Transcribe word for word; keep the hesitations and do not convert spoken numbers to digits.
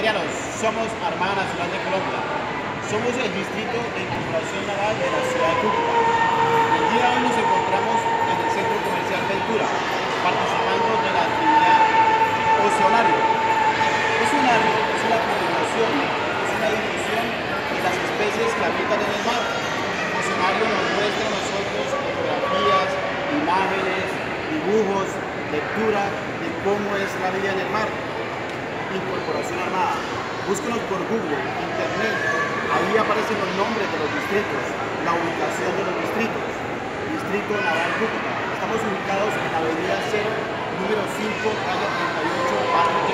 Santanderianos, somos Armada Nacional de Colombia. Somos el distrito de incorporación naval de la ciudad de Cúcuta. El día de hoy nos encontramos en el Centro Comercial Ventura, participando de la actividad Oceanario. Oceanario es una continuación, es una difusión de las especies que habitan en el mar. Oceanario nos muestra a nosotros fotografías, imágenes, dibujos, lectura de cómo es la vida en el mar. Incorporación Armada. Búsquenos por Google, Internet. Ahí aparecen los nombres de los distritos, la ubicación de los distritos. Distrito Naval Cúcuta. Estamos ubicados en la avenida cero, número cinco, calle treinta y ocho, barrio